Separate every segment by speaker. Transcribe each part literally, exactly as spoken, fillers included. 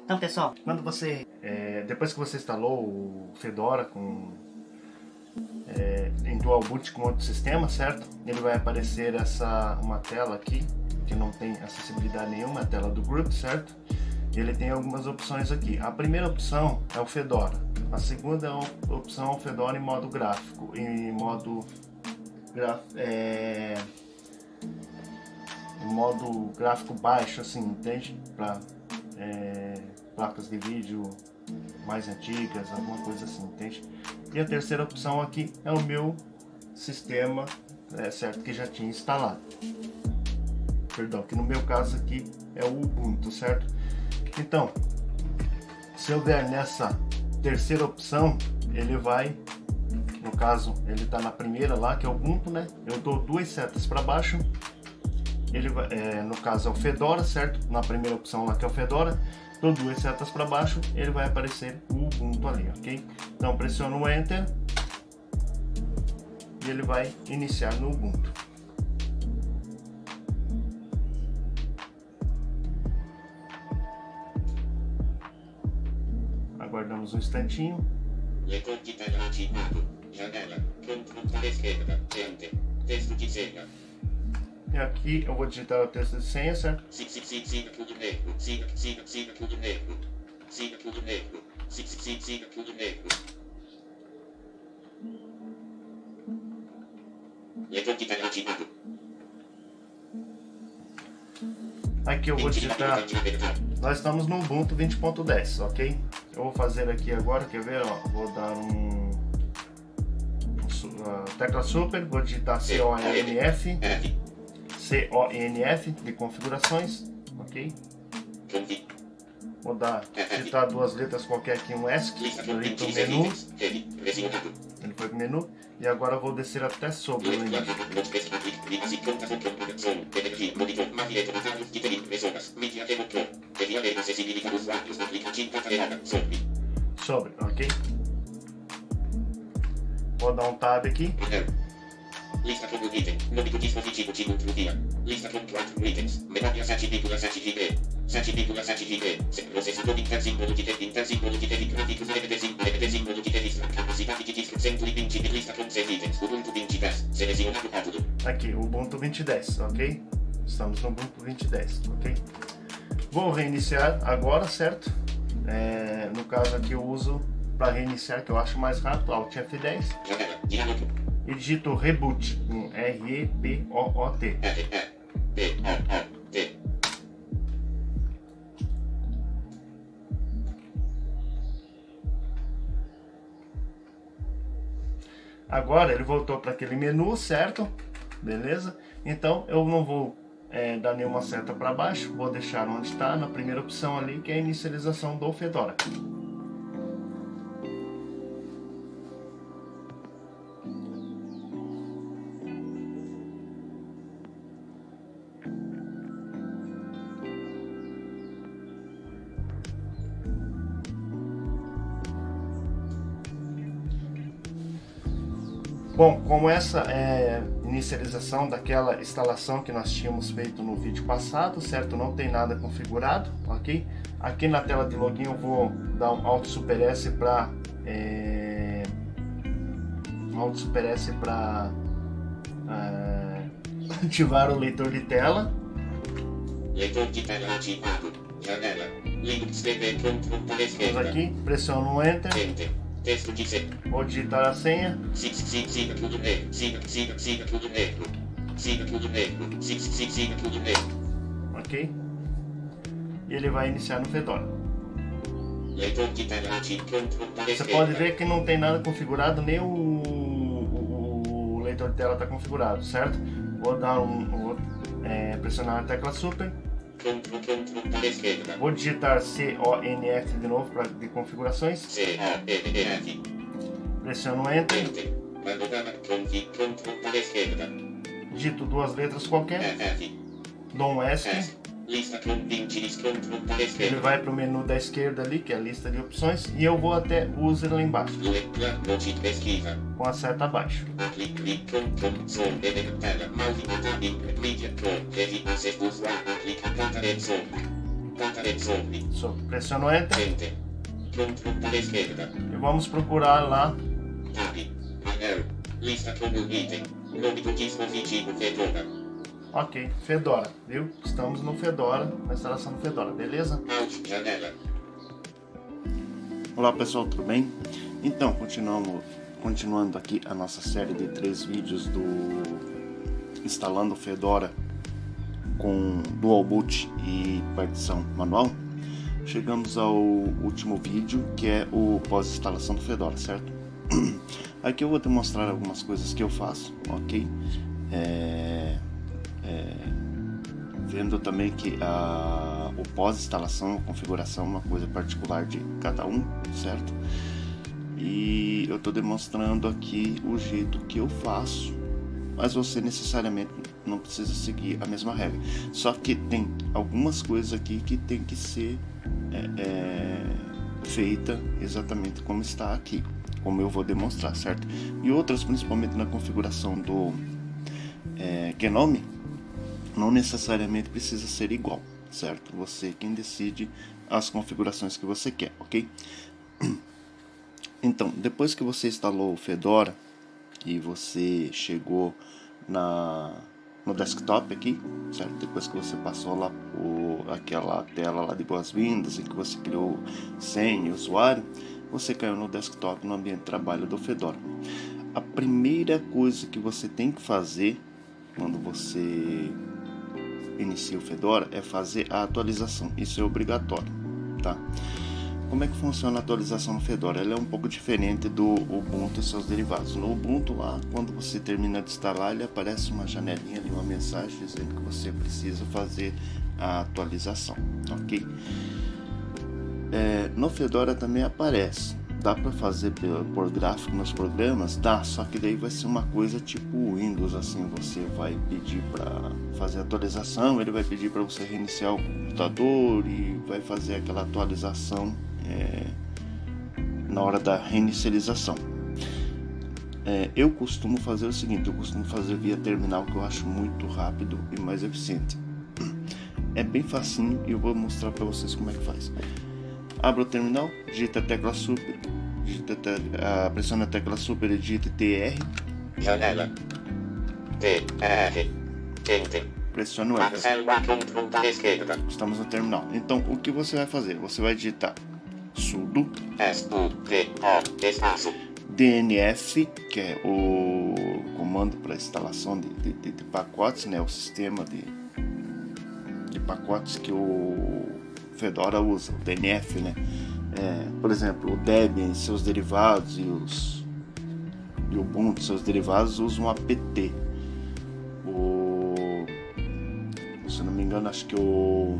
Speaker 1: Então, pessoal, quando você, é, depois que você instalou o Fedora com é, em Dual Boot com outro sistema, certo? Ele vai aparecer essa uma tela aqui que não tem acessibilidade nenhuma, a tela do Group, certo? Ele tem algumas opções aqui. A primeira opção é o Fedora. A segunda opção é o Fedora em modo gráfico, em modo graf, é, em modo gráfico baixo, assim, entende? Para é, placas de vídeo mais antigas, alguma coisa assim, entende? E a terceira opção aqui é o meu sistema, é, certo, que já tinha instalado. Perdão, que no meu caso aqui é o Ubuntu, certo? Então, se eu der nessa terceira opção, ele vai, no caso, ele está na primeira lá, que é o Ubuntu, né? Eu dou duas setas para baixo, ele vai, é, no caso é o Fedora, certo? Na primeira opção lá que é o Fedora, dou duas setas para baixo, ele vai aparecer o Ubuntu ali, ok? Então pressiono o Enter e ele vai iniciar no Ubuntu. Aguardamos um instantinho. E aqui eu vou digitar o texto de senha, certo? Aqui eu vou digitar. Nós estamos no Ubuntu vinte ponto dez, ok? Eu vou fazer aqui agora, quer ver? Ó, vou dar um, um uh, tecla super, vou digitar C O N F, C O N F de configurações, ok? Vou dar, digitar duas letras qualquer aqui, um ESC, ali para o menu, ele foi para o menu, e agora eu vou descer até sobre o menu. Sobre, ok? Vou dar um tab aqui.
Speaker 2: Lista com item, nome do dispositivo de controle. Lista com quatro itens, memória sete vírgula sete gigabytes, sete vírgula sete gigabytes, processador Intel símbolo de tempo, Intel símbolo de tempo, gráficos D V D símbolo, D V D símbolo de tempo, capacidade de disco cento e vinte, lista com seis itens, Ubuntu vinte dez, selecionado módulo.
Speaker 1: Aqui, Ubuntu vinte dez, ok? Estamos no Ubuntu vinte dez, ok? Vou reiniciar agora, certo? É, no caso aqui eu uso para reiniciar, que eu acho mais rápido, Alt F dez.
Speaker 2: Janela, diálogo.
Speaker 1: E digito Reboot, com R E B O O T.
Speaker 2: R E B O O T.
Speaker 1: Agora ele voltou para aquele menu, certo? Beleza? Então eu não vou é, dar nenhuma seta para baixo, vou deixar onde está, na primeira opção ali, que é a inicialização do Fedora. Bom, como essa é inicialização daquela instalação que nós tínhamos feito no vídeo passado, certo? Não tem nada configurado, ok? Aqui na tela de login eu vou dar um Alt Super S para é, Alt Super S para é, ativar o leitor de tela.
Speaker 2: Leitor de tela ativado. Janela. Linux D B control para esquerda.
Speaker 1: Aqui, pressiono o Enter.
Speaker 2: Enter. Texto de senha.
Speaker 1: Vou digitar a senha.
Speaker 2: Siga, siga, siga tudo negro. Siga, siga, siga tudo negro. Siga tudo negro. Siga, siga, siga tudo negro.
Speaker 1: Ok? E ele vai iniciar no Fedora.
Speaker 2: Leitor de tela ativo. Control para
Speaker 1: Você
Speaker 2: esquerda.
Speaker 1: pode ver que não tem nada configurado, nem o, o, o leitor de tela está configurado, certo? Vou dar um, vou, é, pressionar a tecla Super.
Speaker 2: Control, control para esquerda.
Speaker 1: Vou digitar C O N F de novo para de configurações.
Speaker 2: C O N F.
Speaker 1: Pressiono Enter.
Speaker 2: Enter. Panorama config. Control para esquerda.
Speaker 1: Digito duas letras qualquer.
Speaker 2: F.
Speaker 1: Dou um ESC.
Speaker 2: S. Lista com vinte. Control para
Speaker 1: Ele
Speaker 2: esquerda.
Speaker 1: vai para o menu da esquerda ali, que é a lista de opções. E eu vou até o user lá embaixo,
Speaker 2: Letra. Note pesquisa.
Speaker 1: com a seta abaixo.
Speaker 2: Clique, clique, control, zoom, edit, tela, mouse, botão, media, pro, edit, acess, usuário, clique, conta, edit, zoom. Data resolve.
Speaker 1: Só pressiono Enter.
Speaker 2: Enter. Control para esquerda.
Speaker 1: E vamos procurar lá.
Speaker 2: Tab. Panel. Lista como item. Nome do dispositivo Fedora.
Speaker 1: Ok, Fedora, viu? Estamos no Fedora, na instalação do Fedora, beleza?
Speaker 2: Alt janela.
Speaker 1: Olá pessoal, tudo bem? Então, continuamos, continuando aqui a nossa série de três vídeos do instalando o Fedora com Dual Boot e partição manual. Chegamos ao último vídeo, que é o pós-instalação do Fedora, certo? Aqui eu vou demonstrar algumas coisas que eu faço, ok? É, é, vendo também que a, o pós-instalação, a configuração é uma coisa particular de cada um, certo? E eu estou demonstrando aqui o jeito que eu faço, mas você necessariamente não precisa seguir a mesma regra. Só que tem algumas coisas aqui que tem que ser é, é, feita exatamente como está aqui, como eu vou demonstrar, certo? E outras, principalmente na configuração do é, Gnome, não necessariamente precisa ser igual, certo? Você quem decide as configurações que você quer, ok? Então, depois que você instalou o Fedora e você chegou na, no desktop aqui, certo? Depois que você passou lá por aquela tela lá de boas-vindas em que você criou senha e usuário, você caiu no desktop, no ambiente de trabalho do Fedora. A primeira coisa que você tem que fazer quando você inicia o Fedora é fazer a atualização. Isso é obrigatório, tá? Como é que funciona a atualização no Fedora? Ela é um pouco diferente do Ubuntu e seus derivados. No Ubuntu lá, quando você termina de instalar, ele aparece uma janelinha ali, uma mensagem dizendo que você precisa fazer a atualização, ok? É, no Fedora também aparece. Dá para fazer por gráfico nos programas? Dá, só que daí vai ser uma coisa tipo Windows, assim, você vai pedir para fazer a atualização, ele vai pedir para você reiniciar o computador e vai fazer aquela atualização é, na hora da reinicialização. É, eu costumo fazer o seguinte, eu costumo fazer via terminal, que eu acho muito rápido e mais eficiente. É bem facinho e eu vou mostrar para vocês como é que faz. Abra o terminal, digita a tecla Super, digita a te... pressiona a tecla Super e digita T R.
Speaker 2: Janela. T R. Enter.
Speaker 1: Pressione o Enter. Estamos no terminal. Então, o que você vai fazer? Você vai digitar sudo D N F, que é o comando para instalação de, de, de, de pacotes, né? O sistema de, de pacotes que o Fedora usa, o D N F, né? É, por exemplo, o Debian e seus derivados e os e o Ubuntu, seus derivados, usam o apt. O, se eu não me engano, acho que o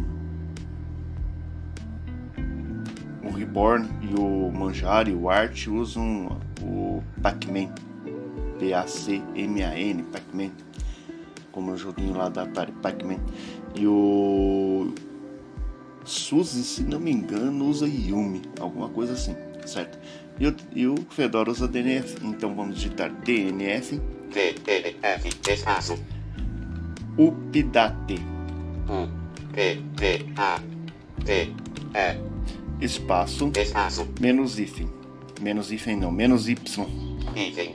Speaker 1: o Reborn e o Manjaro e o Arch usam o Pacman, P A C M A N, Pacman, como o joguinho lá da Atari, Pacman. E o SUSE, se não me engano, usa Yumi, alguma coisa assim, certo? E o, e o Fedora usa D N F, então vamos digitar D N F,
Speaker 2: D N F, espaço,
Speaker 1: update,
Speaker 2: U, P, D, A, D, E,
Speaker 1: espaço,
Speaker 2: espaço,
Speaker 1: menos hífen, menos hífen não, menos Y,
Speaker 2: hífen,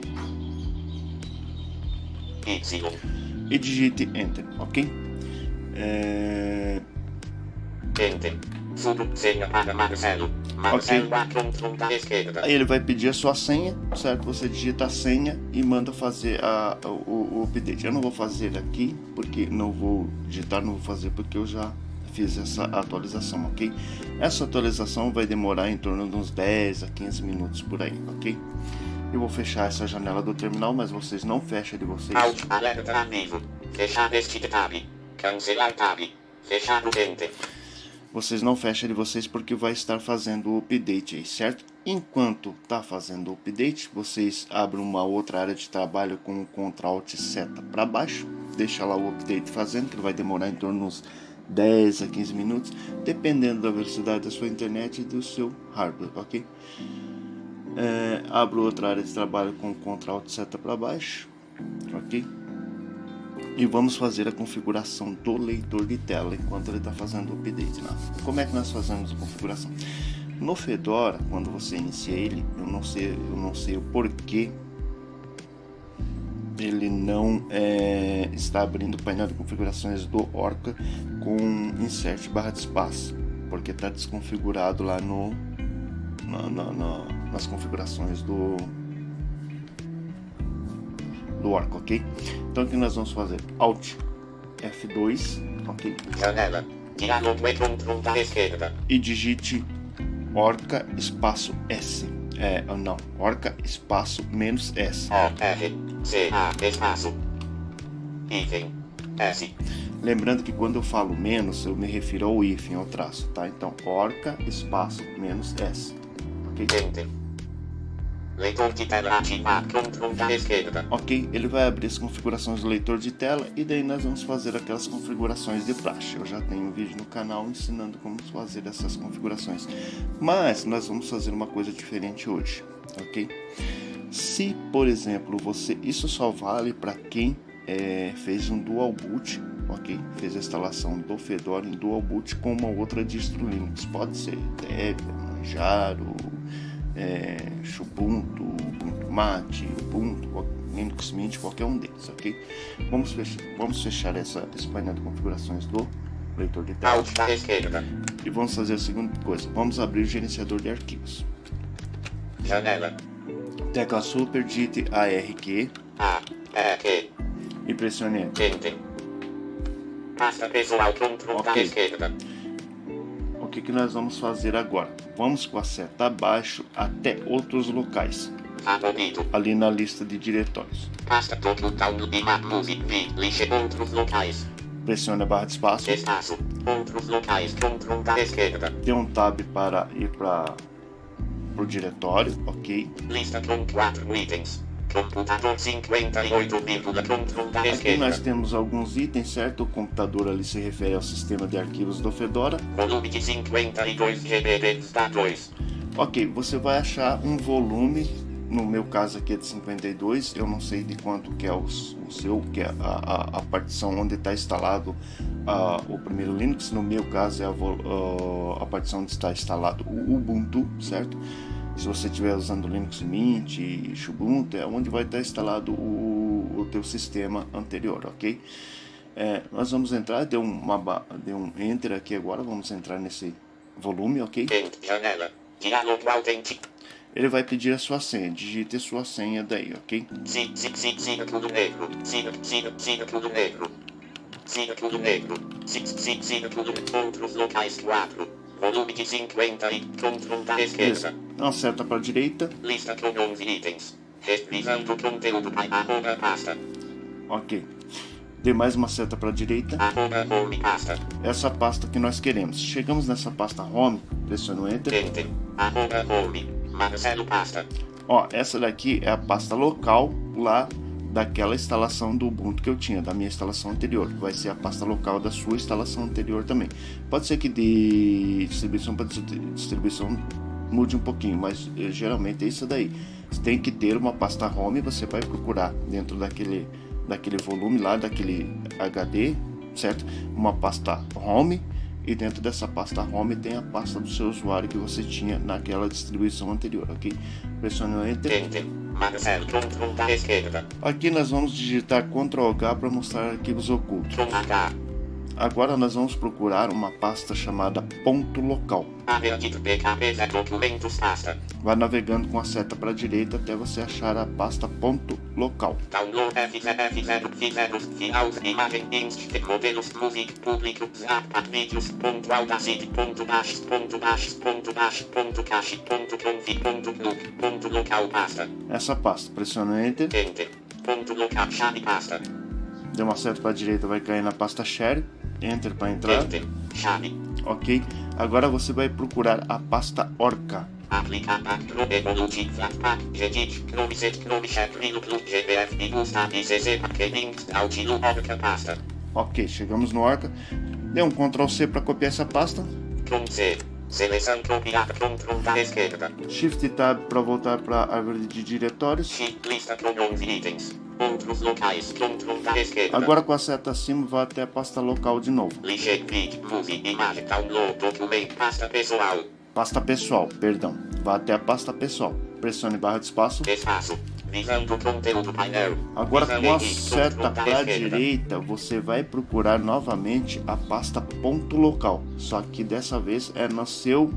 Speaker 2: Y,
Speaker 1: e digite Enter, ok? É...
Speaker 2: Enter. Sudo, senha para Marcelo. Marcelo, a control da esquerda.
Speaker 1: Aí ele vai pedir a sua senha, certo? Você digita a senha e manda fazer a, o, o update. Eu não vou fazer aqui, porque não vou digitar, não vou fazer porque eu já fiz essa atualização, ok? Essa atualização vai demorar em torno de uns dez a quinze minutos por aí, ok? Eu vou fechar essa janela do terminal, mas vocês não fechem de vocês.
Speaker 2: Alt, alerta amigo. Fechar este tab. Cancelar tab. Fechar o enter.
Speaker 1: Vocês não fechem de vocês porque vai estar fazendo o update aí, certo? Enquanto tá fazendo o update, vocês abrem uma outra área de trabalho com o Ctrl Alt seta para baixo, deixa lá o update fazendo, que vai demorar em torno de uns dez a quinze minutos, dependendo da velocidade da sua internet e do seu hardware, ok? É, abro outra área de trabalho com o Ctrl Alt seta para baixo, ok? e vamos fazer a configuração do leitor de tela enquanto ele está fazendo o update lá. Como é que nós fazemos a configuração? No Fedora, quando você inicia ele, eu não sei, eu não sei o porquê ele não é, está abrindo o painel de configurações do Orca com insert barra de espaço, porque está desconfigurado lá no, na, na, na, nas configurações do, do Orca, ok? Então o que nós vamos fazer? Alt F dois, ok?
Speaker 2: Janela. Diálogo e controle da esquerda.
Speaker 1: E digite Orca espaço S. É, não, Orca espaço menos S.
Speaker 2: O R C A espaço hífen S.
Speaker 1: Lembrando que quando eu falo menos, eu me refiro ao hífen, ao traço, tá? Então, Orca espaço menos S. Ok?
Speaker 2: Enter. Leitor de tela ativado. Controle da esquerda.
Speaker 1: Ok, ele vai abrir as configurações do leitor de tela e daí nós vamos fazer aquelas configurações de praxe. Eu já tenho um vídeo no canal ensinando como fazer essas configurações, mas nós vamos fazer uma coisa diferente hoje, ok? Se, por exemplo, você, isso só vale para quem é, fez um dual boot, ok? Fez a instalação do Fedora em dual boot com uma outra distro Linux, pode ser Debian, Manjaro, É, Ubuntu, Ubuntu Mate, Ubuntu, Linux Mint, qualquer um deles, ok? Vamos fechar, vamos fechar essa, esse painel de configurações do leitor de tela
Speaker 2: Alt da esquerda.
Speaker 1: e vamos fazer a segunda coisa, vamos abrir o gerenciador de arquivos.
Speaker 2: Janela.
Speaker 1: Tecla Super, digite A R Q
Speaker 2: A R Q
Speaker 1: e pressione Enter.
Speaker 2: Enter. Pasta pessoal. Controle da
Speaker 1: Ok.
Speaker 2: esquerda.
Speaker 1: O que, que nós vamos fazer agora? Vamos com a seta abaixo até outros locais,
Speaker 2: Favorito.
Speaker 1: ali na lista de diretórios.
Speaker 2: Pasta todo download map music v lixe outros locais.
Speaker 1: Pressione a barra de espaço,
Speaker 2: Espaço. Outros locais. Controle da esquerda.
Speaker 1: dê um tab para ir para o diretório, ok?
Speaker 2: Lista com quatro itens. Computador cinquenta e oito, controle da
Speaker 1: Aqui
Speaker 2: esquerda.
Speaker 1: nós temos alguns itens, certo? O computador ali se refere ao sistema de arquivos do Fedora.
Speaker 2: Volume de cinquenta e dois gigabytes da dois.
Speaker 1: Ok, você vai achar um volume, no meu caso aqui é de cinquenta e dois, eu não sei de quanto que é o, o seu, que é a, a, a partição onde está instalado uh, o primeiro Linux. No meu caso é a, uh, a partição onde está instalado o Ubuntu, certo? Se você estiver usando Linux Mint, Ubuntu, é onde vai estar instalado o, o teu sistema anterior, ok? É, nós vamos entrar, deu, uma, deu um Enter aqui agora, vamos entrar nesse volume, ok?
Speaker 2: Enter. Janela. Diálogo autêntico.
Speaker 1: Ele vai pedir a sua senha, digite a sua senha daí, ok?
Speaker 2: Sim, sim, sim, sim, tudo negro. Sim, sim, sim, tudo negro. Sim, tudo negro. Sim, sim, sim, tudo negro. Outros locais quatro. Volume de cinquenta e controle da esquerda.
Speaker 1: Uma seta para a direita,
Speaker 2: Lista com onze itens. Revisando conteúdo by arroba pasta.
Speaker 1: ok. Dê mais uma seta para a direita,
Speaker 2: Arroba home pasta.
Speaker 1: essa pasta que nós queremos. Chegamos nessa pasta Home, pressione o Enter.
Speaker 2: Enter. Arroba home. Marcelo pasta.
Speaker 1: Ó, essa daqui é a pasta local lá daquela instalação do Ubuntu que eu tinha, da minha instalação anterior. Vai ser a pasta local da sua instalação anterior também. Pode ser que de distribuição para distribuição mude um pouquinho, mas eh, geralmente é isso daí. Você tem que ter uma pasta home, você vai procurar dentro daquele, daquele volume lá, daquele H D, certo? Uma pasta home, e dentro dessa pasta home tem a pasta do seu usuário que você tinha naquela distribuição anterior, ok? Pressione o Enter.
Speaker 2: Enter. Marcelo, controle da esquerda.
Speaker 1: Aqui nós vamos digitar control H para mostrar arquivos ocultos.
Speaker 2: Com H.
Speaker 1: Agora nós vamos procurar uma pasta chamada ponto local.
Speaker 2: Área de P K P documentos pasta.
Speaker 1: Vai navegando com a seta para a direita até você achar a pasta ponto local.
Speaker 2: Download F zero F zero fizeros files imagem inst modelos music público zappack vídeos ponto audacity ponto bash ponto bash ponto bash ponto cache ponto confi ponto look ponto local pasta.
Speaker 1: Essa pasta, pressione Enter.
Speaker 2: Enter. Ponto local chave pasta.
Speaker 1: Dê uma seta para a direita, vai cair na pasta Share. Enter para entrar.
Speaker 2: Enter. Chave.
Speaker 1: Ok. Agora você vai procurar a pasta Orca.
Speaker 2: Aplicar Macro Evolutive Flatpak Gedit Chromiset Chromishat Relook G B F e Gusta I C C Pack Links Outlook Orca pasta.
Speaker 1: Ok, chegamos no Orca. Dê um control C para copiar essa pasta.
Speaker 2: Com C. Seleção copiada. Controle da esquerda.
Speaker 1: Shift Tab para voltar para a árvore de diretórios.
Speaker 2: Shift lista com onze itens. Outros locais. Control da esquerda.
Speaker 1: Agora com a seta acima, vai até a pasta local de novo.
Speaker 2: Lixe, vídeo, movie, imagem, download, documento, pasta pessoal.
Speaker 1: Pasta pessoal, perdão. Vá até a pasta pessoal. Pressione barra de espaço.
Speaker 2: Espaço. Visão do conteúdo painel.
Speaker 1: Agora
Speaker 2: Visão
Speaker 1: com a
Speaker 2: aqui,
Speaker 1: seta
Speaker 2: control da
Speaker 1: para a
Speaker 2: esquerda.
Speaker 1: direita, você vai procurar novamente a pasta ponto local. Só que dessa vez é no seu,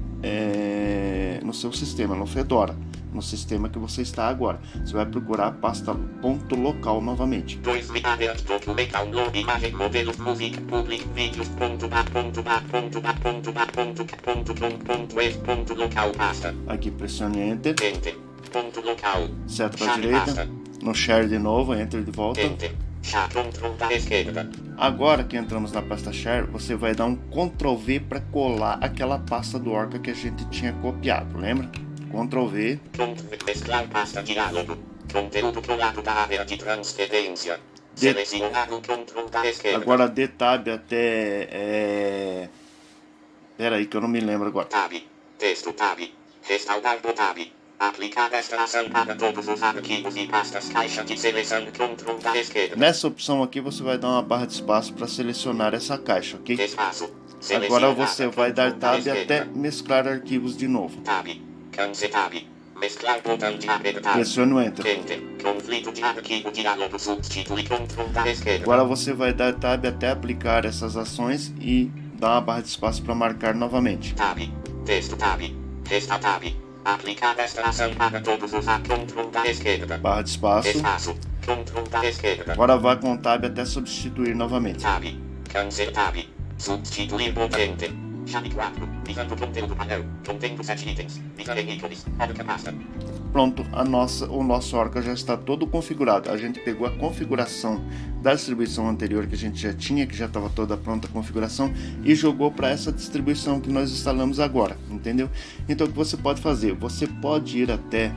Speaker 1: é, no seu sistema, no Fedora. No sistema que você está agora. Você vai procurar a pasta ponto local novamente.
Speaker 2: dois Aberto documento download imagem modelos music public vídeos ponto bar ponto bar ponto bar ponto bar ponto ponto com ponto es ponto local pasta.
Speaker 1: Aqui pressione Enter.
Speaker 2: Enter. Ponto local.
Speaker 1: Seta para a
Speaker 2: Chave
Speaker 1: direita.
Speaker 2: pasta.
Speaker 1: No Share de novo, Enter de volta.
Speaker 2: Enter. Chá control da esquerda.
Speaker 1: Agora que entramos na pasta Share, você vai dar um control V para colar aquela pasta do Orca que a gente tinha copiado, lembra? control V.
Speaker 2: Control mesclar pasta diálogo. Conteúdo colado da área de transferência.
Speaker 1: De...
Speaker 2: Selecionar o control da esquerda.
Speaker 1: Agora D tab até... É... Pera aí que eu não me lembro agora.
Speaker 2: Tab. Texto tab. Restaurar do tab. Aplicar esta ação para todos os arquivos e pastas. Caixa de seleção control da esquerda.
Speaker 1: Nessa opção aqui você vai dar uma barra de espaço para selecionar essa caixa, ok?
Speaker 2: Espaço.
Speaker 1: Agora você vai dar tab até mesclar arquivos de novo.
Speaker 2: Tab. Cancel tab. Mesclar botão de apertar.
Speaker 1: Pressione o Enter.
Speaker 2: Enter. Conflito de arquivo diálogo substitui control da esquerda.
Speaker 1: Agora você vai dar tab até aplicar essas ações e dar uma barra de espaço para marcar novamente.
Speaker 2: Tab. Texto tab. Resta tab. Aplicar esta ação para todos os a control da esquerda.
Speaker 1: Barra de espaço.
Speaker 2: Espaço. Control da esquerda.
Speaker 1: Agora vá com tab até substituir novamente.
Speaker 2: Tab. Cancel tab. Substituir botão Enter. Chave quatro. Visão do conteúdo painel. Contendo sete itens. Visão em ícones. Orca pasta.
Speaker 1: Pronto, a nossa, o nosso Orca já está todo configurado. A gente pegou a configuração da distribuição anterior que a gente já tinha, que já estava toda pronta a configuração, e jogou para essa distribuição que nós instalamos agora, entendeu? Então o que você pode fazer? Você pode ir até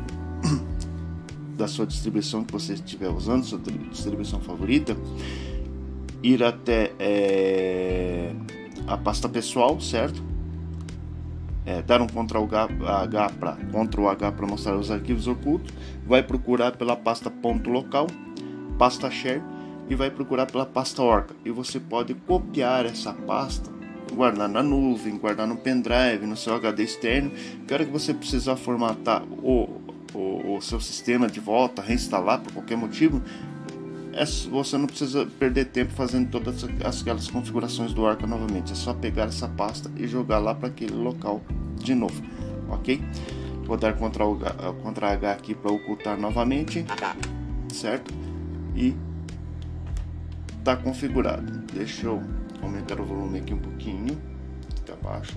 Speaker 1: da sua distribuição que você estiver usando, sua distribuição favorita, ir até é, a pasta pessoal, certo? É, dar um control H para control H para mostrar os arquivos ocultos, vai procurar pela pasta ponto local, pasta share e vai procurar pela pasta Orca, e você pode copiar essa pasta, guardar na nuvem, guardar no pendrive, no seu H D externo. Que hora que você precisar formatar o, o, o seu sistema de volta, reinstalar por qualquer motivo, é, você não precisa perder tempo fazendo todas aquelas configurações do Orca novamente. É só pegar essa pasta e jogar lá para aquele local de novo, ok? Vou dar control H, control H aqui para ocultar novamente, certo? E tá configurado. Deixa eu aumentar o volume aqui um pouquinho, tá baixo.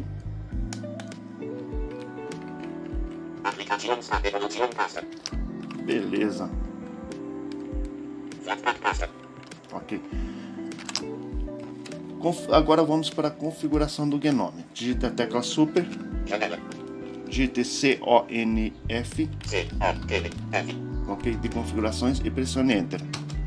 Speaker 1: Beleza. Ok. Conf agora vamos para a configuração do Gnome. Digite a tecla Super.
Speaker 2: Janela.
Speaker 1: Digite C O N F.
Speaker 2: C O N F.
Speaker 1: Ok, de configurações e pressione Enter.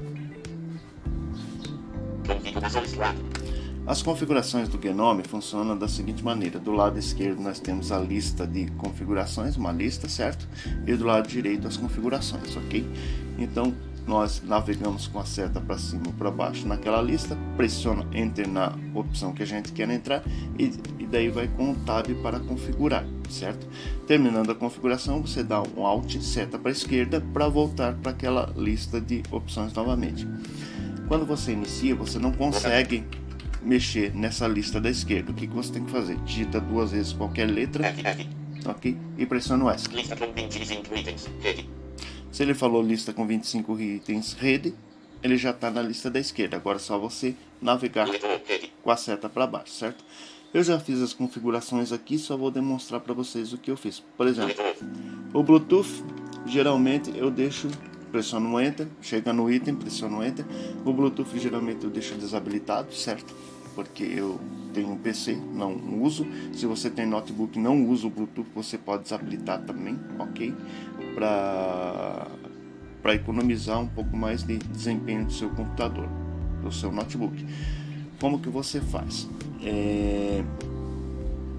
Speaker 2: Configurações quatro.
Speaker 1: As configurações do Gnome funcionam da seguinte maneira: do lado esquerdo nós temos a lista de configurações, uma lista, certo? E do lado direito as configurações, ok? Então nós navegamos com a seta para cima ou para baixo naquela lista, pressiona Enter na opção que a gente quer entrar e, e daí vai com o Tab para configurar, certo? Terminando a configuração, você dá um Alt, seta para a esquerda para voltar para aquela lista de opções novamente. Quando você inicia, você não consegue mexer nessa lista da esquerda. O que, que você tem que fazer? Digita duas vezes qualquer letra, ok? E pressiona o ESC.
Speaker 2: Lista com vinte e cinco itens, rede.
Speaker 1: Se ele falou lista com vinte e cinco itens rede, ele já está na lista da esquerda. Agora é só você navegar com a seta para baixo, certo? Eu já fiz as configurações aqui, só vou demonstrar para vocês o que eu fiz. Por exemplo, o Bluetooth, geralmente eu deixo, pressiono no Enter, chega no item, pressiono Enter. O Bluetooth geralmente eu deixo desabilitado, certo? Porque eu tenho um P C, não uso. Se você tem notebook, não usa o Bluetooth, você pode desabilitar também, ok? Para para economizar um pouco mais de desempenho do seu computador, do seu notebook. Como que você faz? É...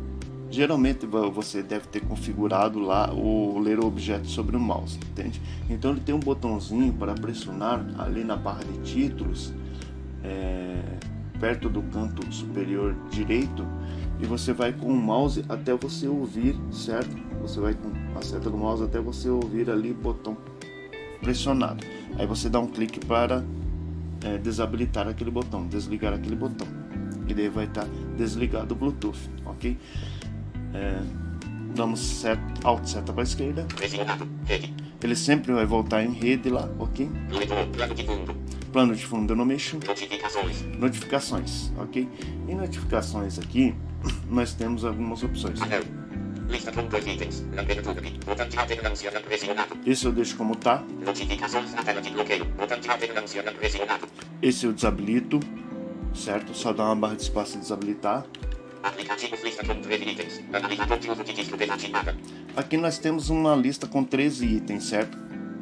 Speaker 1: Geralmente você deve ter configurado lá o ler objeto sobre o mouse, entende? Então ele tem um botãozinho para pressionar ali na barra de títulos, é, perto do canto superior direito, e você vai com o mouse até você ouvir, certo? Você vai com a seta do mouse até você ouvir ali o botão pressionado. Aí você dá um clique para é, desabilitar aquele botão, desligar aquele botão, e daí vai estar desligado o Bluetooth, ok? É, damos set, alt seta para a esquerda, ele sempre vai voltar em rede lá, ok? Plano de fundo eu não mexo.
Speaker 2: Notificações.
Speaker 1: Notificações, ok? Em notificações aqui nós temos algumas opções.
Speaker 2: Lista com dois itens. Botão de alternância não pressionado.
Speaker 1: Esse eu deixo como tá.
Speaker 2: Notificações na tela de bloqueio. Botão de alternância não pressionado.
Speaker 1: Esse eu desabilito, certo? Só dá uma barra de espaço e desabilitar.
Speaker 2: Aplicativos, lista com treze itens. Analisador de uso de disco desativada.
Speaker 1: Aqui nós temos uma lista com treze itens, certo?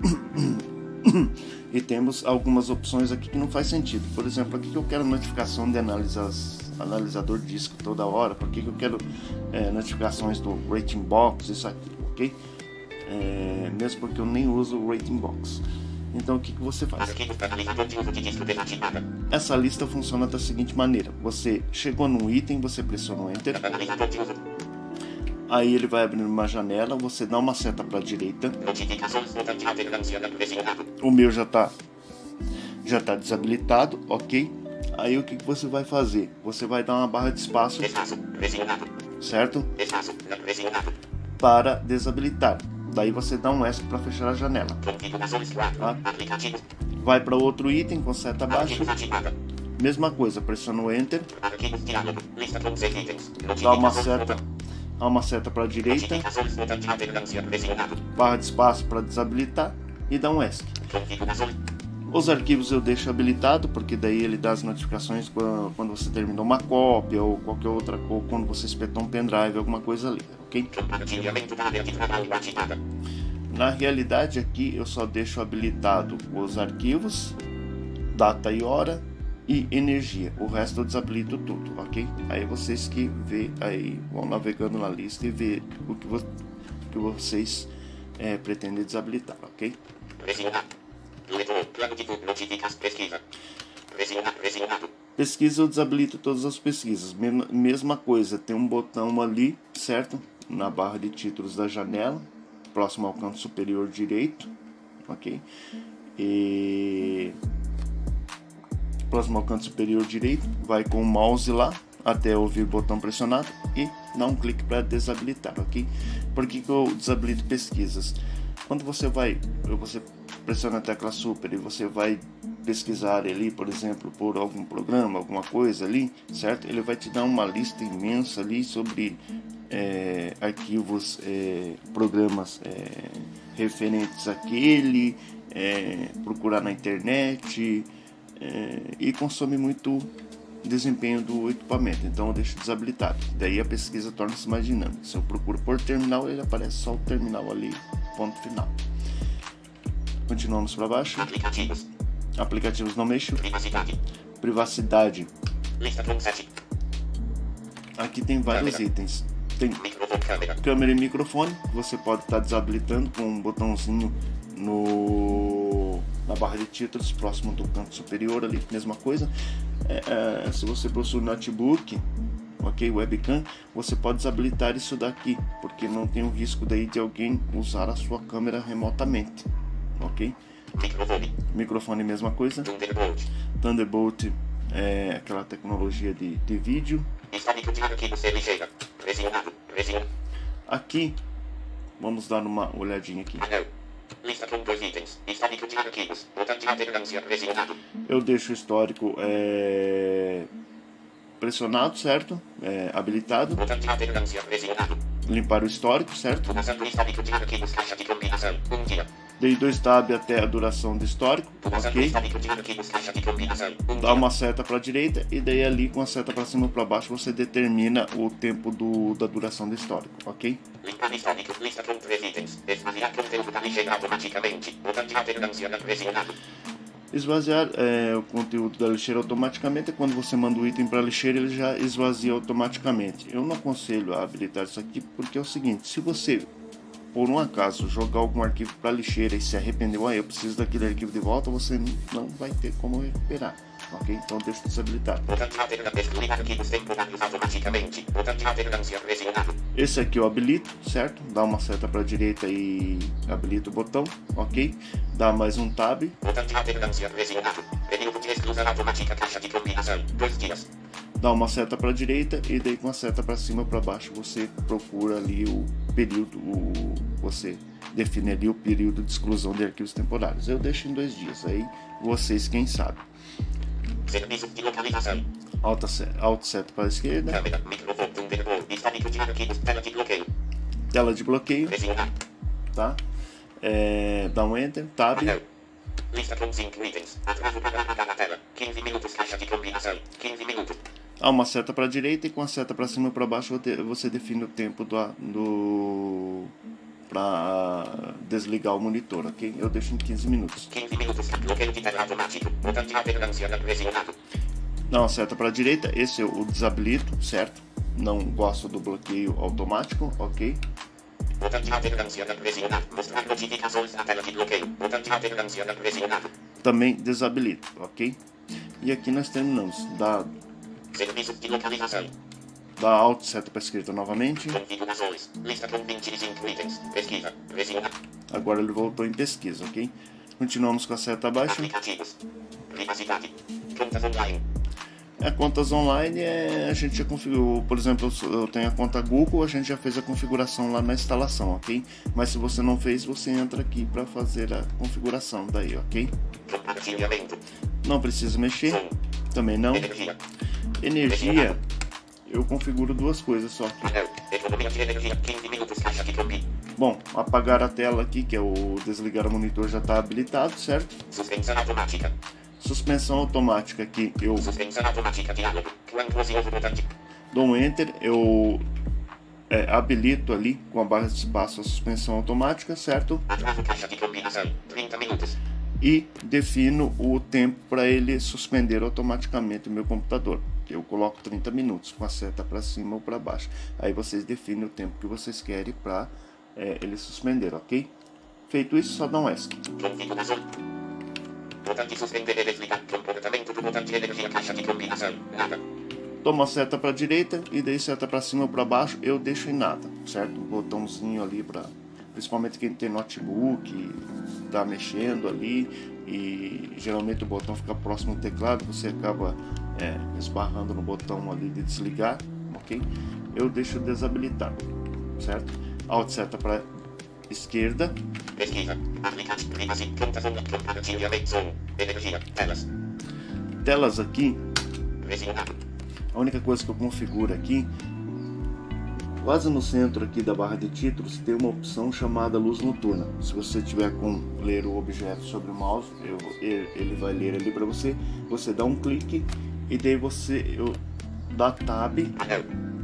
Speaker 1: E temos algumas opções aqui que não faz sentido. Por exemplo, aqui que eu quero notificação de analisar, analisador de disco toda hora. Por que eu quero é, notificações do Rating Box, isso aqui, ok? É, mesmo porque eu nem uso o Rating Box. Então o que, que você faz? Essa lista funciona da seguinte maneira: você chegou num item, você pressiona o Enter, aí ele vai abrir uma janela, você dá uma seta para a direita. O meu já está já tá desabilitado, ok? Aí o que, que você vai fazer? Você vai dar uma barra de espaço, certo? Para desabilitar. Daí você dá um S para fechar a janela. Tá? Vai para outro item com seta abaixo. Mesma coisa, pressiona o Enter. Dá uma seta, dá uma seta para a direita. Barra de espaço para desabilitar e dá um ESC. Os arquivos eu deixo habilitado, porque daí ele dá as notificações quando você terminou uma cópia ou qualquer outra, ou quando você espetou um pendrive, alguma coisa ali, ok? Na realidade aqui eu só deixo habilitado os arquivos, data e hora e energia. O resto eu desabilito tudo, ok? Aí vocês que vê, aí vão navegando na lista e ver o que, vo que vocês é, pretendem desabilitar, ok? Pesquisa eu desabilito todas as pesquisas. Mesma coisa, tem um botão ali, certo? Na barra de títulos da janela, próximo ao canto superior direito, ok? E próximo ao canto superior direito, vai com o mouse lá até ouvir o botão pressionado e dá um clique para desabilitar, ok? Por que que eu desabilito pesquisas? Quando você vai, você pressiona a tecla Super e você vai pesquisar ali, por exemplo, por algum programa, alguma coisa ali, certo? Ele vai te dar uma lista imensa ali sobre é, arquivos, é, programas é, referentes àquele, é, procurar na internet, é, e consome muito desempenho do equipamento, então eu deixo desabilitado. Daí a pesquisa torna-se mais dinâmica. Se eu procuro por terminal, ele aparece só o terminal ali, ponto final. Continuamos para baixo.
Speaker 2: Aplicativos.
Speaker 1: Aplicativos não mexo.
Speaker 2: Privacidade.
Speaker 1: Privacidade.
Speaker 2: Lista com sete.
Speaker 1: Aqui tem vários câmera. itens. Tem
Speaker 2: Microfone, câmera.
Speaker 1: câmera e microfone. Você pode estar desabilitando com um botãozinho no na barra de títulos, próximo do canto superior ali, mesma coisa. É, é, se você possui notebook, ok, webcam, você pode desabilitar isso daqui, porque não tem o risco daí de alguém usar a sua câmera remotamente, ok?
Speaker 2: Microfone.
Speaker 1: Microfone, mesma coisa.
Speaker 2: Thunderbolt.
Speaker 1: Thunderbolt é aquela tecnologia de, de vídeo.
Speaker 2: Histórico de arquivos C L G. Pressionado. Pressionado.
Speaker 1: Aqui, vamos dar uma olhadinha aqui.
Speaker 2: Anel. Lista com dois itens. Histórico de arquivos. Botão de alternância pressionado.
Speaker 1: Eu deixo o histórico é, pressionado, certo? É, habilitado.
Speaker 2: Botão de alternância pressionado.
Speaker 1: Limpar o histórico, certo?
Speaker 2: Usando o histórico de arquivos, caixa de combinação. Um dia.
Speaker 1: Dei dois tab até a duração do histórico,
Speaker 2: Usando o
Speaker 1: ok?
Speaker 2: histórico de arquivos, caixa de combinação. Um
Speaker 1: Dá
Speaker 2: dia.
Speaker 1: uma seta para a direita e daí ali com a seta para cima ou para baixo você determina o tempo do, da duração do histórico, ok?
Speaker 2: Limpar histórico. Lista com três itens. Esvaziar conteúdo da lixeira automaticamente. Botão de alternância não pressionado.
Speaker 1: Esvaziar é, o conteúdo da lixeira automaticamente é quando você manda o item para a lixeira, ele já esvazia automaticamente. Eu não aconselho a habilitar isso aqui porque é o seguinte: se você por um acaso jogar algum arquivo para a lixeira e se arrependeu, ah, eu preciso daquele arquivo de volta, você não vai ter como recuperar, ok? Então deixa desabilitado. Esse aqui eu habilito, certo? Dá uma seta para a direita e habilita o botão, ok? Dá mais um tab. Dá uma seta para a direita e daí com a seta para cima ou para baixo você procura ali o período, o, você define ali o período de exclusão de arquivos temporários. Eu deixo em dois dias, aí vocês quem sabe.
Speaker 2: Serviço de localização.
Speaker 1: Alta, alta seta para a esquerda.
Speaker 2: Câmera, microfone, histórico de arquivos, tela de bloqueio.
Speaker 1: Tela de bloqueio.
Speaker 2: Pressionar.
Speaker 1: Tá? É, dá um enter, tab.
Speaker 2: Lista com cinco itens. Atraso para apagar na tela. quinze minutos, caixa de combinação. quinze minutos.
Speaker 1: Há uma seta para a direita e com a seta para cima ou para baixo você define o tempo do, do para desligar o monitor, ok? Eu deixo em quinze minutos.
Speaker 2: quinze minutos, bloqueio de tela automático. Botão de alternância não pressionado.
Speaker 1: Dá uma seta para a direita, esse eu desabilito, certo? Não gosto do bloqueio automático, ok?
Speaker 2: Botão de alternância não pressionado. Mostrar notificações na tela de bloqueio. Botão de alternância não pressionado.
Speaker 1: Também desabilito, ok? E aqui nós terminamos. Dá
Speaker 2: Serviços de localização.
Speaker 1: Dá Alt seta para a esquerda novamente.
Speaker 2: Configurações. Lista com vinte e cinco itens. Pesquisa. Pressiona.
Speaker 1: Agora ele voltou em pesquisa, ok? Continuamos com a seta abaixo.
Speaker 2: Aplicativos. Privacidade. Contas online.
Speaker 1: A contas online é, a gente já configurou, por exemplo, eu tenho a conta Google, a gente já fez a configuração lá na instalação, ok? Mas se você não fez, você entra aqui para fazer a configuração daí, ok?
Speaker 2: Compartilhamento.
Speaker 1: Não precisa mexer,
Speaker 2: Som.
Speaker 1: também não.
Speaker 2: Energia.
Speaker 1: Energia, eu configuro duas coisas só aqui.
Speaker 2: Anel. Economia de energia. quinze minutos, caixa de combi.
Speaker 1: Bom, apagar a tela aqui, que é o desligar o monitor, já está habilitado, certo?
Speaker 2: Suspensão automática.
Speaker 1: Suspensão automática aqui, eu
Speaker 2: Suspensão automática, diálogo. Quando você usa o botão de...
Speaker 1: dou um enter, eu é, habilito ali com a barra de espaço a suspensão automática, certo?
Speaker 2: Atraso, caixa de combinação. trinta minutos.
Speaker 1: E defino o tempo para ele suspender automaticamente o meu computador. Eu coloco trinta minutos com a seta para cima ou para baixo. Aí vocês definem o tempo que vocês querem para é, ele suspender, ok? Feito isso, só dá um ESC.
Speaker 2: Configuração. Botão de suspender e desligar. Comportamento do botão de energia, caixa de combinação. Nada.
Speaker 1: Toma a seta para a direita e daí seta para cima ou para baixo, eu deixo em nada, certo? Um botãozinho ali para... Principalmente quem tem notebook, tá mexendo ali e geralmente o botão fica próximo do teclado, você acaba é, esbarrando no botão ali de desligar, ok? Eu deixo desabilitado, certo? Alt seta para esquerda.
Speaker 2: Pesquisa. Aplicativo. Privacy. Contas online. Compartilhamento. Som. Energia. Telas.
Speaker 1: Telas aqui,
Speaker 2: Pressionado.
Speaker 1: a única coisa que eu configuro aqui, quase no centro aqui da barra de títulos, tem uma opção chamada luz noturna. Se você tiver com ler o objeto sobre o mouse, eu, ele vai ler ali para você. Você dá um clique e daí você eu, dá tab,
Speaker 2: Anel.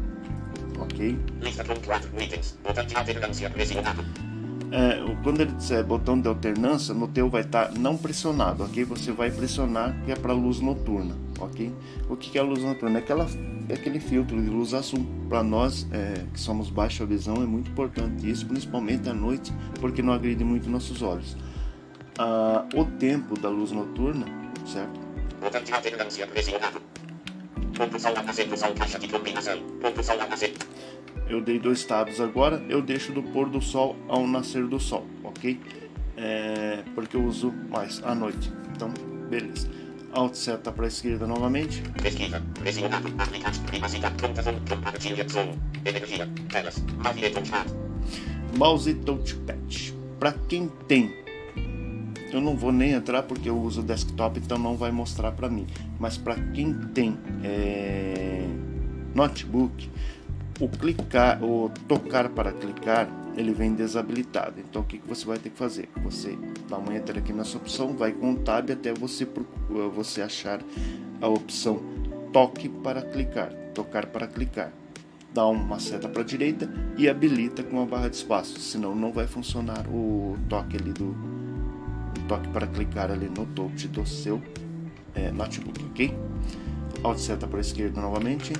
Speaker 1: ok?
Speaker 2: Lista com quatro itens. Botão de alternância pressionado.
Speaker 1: É, quando ele disser botão de alternância, no teu vai estar não pressionado, ok? Você vai pressionar que é para luz noturna, ok? O que é a luz noturna? É, aquela, é aquele filtro de luz azul. Para nós é, que somos baixa visão é muito importante isso, principalmente à noite, porque não agride muito nossos olhos. Ah, o tempo da luz noturna, certo?
Speaker 2: Botão de alternância pressionado. Ponto sol a nascer do sol, caixa de combinação. Ponto sol a nascer.
Speaker 1: Eu dei dois tabs agora, eu deixo do pôr do sol ao nascer do sol, ok? É, porque eu uso mais à noite, então beleza. Alt seta para a esquerda novamente.
Speaker 2: Pesquisa. Pressionado. Aplicativo. Privacidade. Contas online. Compartilha. Som. Energia. Telas. Mouse e touchpad.
Speaker 1: Mouse e touchpad. Para quem tem, eu não vou nem entrar porque eu uso desktop, então não vai mostrar para mim. Mas para quem tem é, notebook, o clicar, o tocar para clicar, ele vem desabilitado. Então o que, que você vai ter que fazer? Você dá um enter aqui nessa opção, vai com o tab até você, você achar a opção toque para clicar, tocar para clicar. Dá uma seta para a direita e habilita com a barra de espaço, senão não vai funcionar o toque ali do, toque para clicar ali no touch do seu é, notebook, ok? Alt seta para a esquerda novamente.